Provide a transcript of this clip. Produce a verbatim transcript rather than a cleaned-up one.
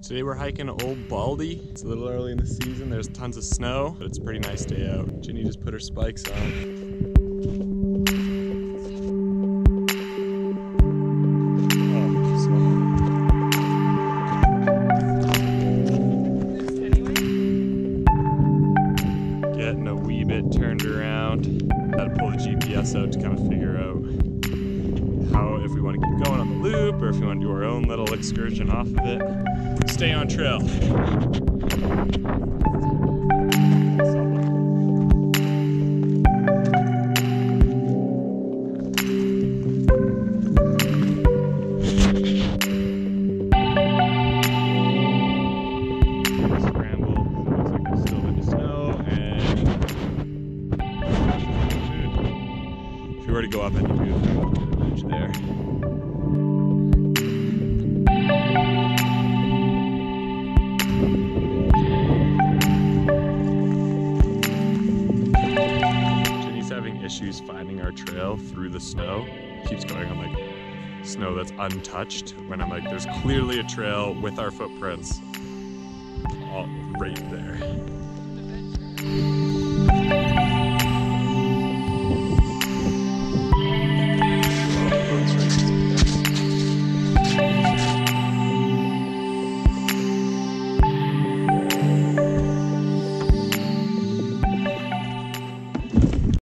Today we're hiking Old Baldy. It's a little early in the season, there's tons of snow, but it's a pretty nice day out. Ginny just put her spikes on. Getting a wee bit turned around. Gotta pull the G P S out to kind of figure out how, if we want to keep going on the loop or if we want to do our own little excursion off of it. Stay on trail. If we were to go up, I think we would go up to the ridge there. Ginny's having issues finding our trail through the snow. Keeps going on like snow that's untouched when I'm like, there's clearly a trail with our footprints all right there.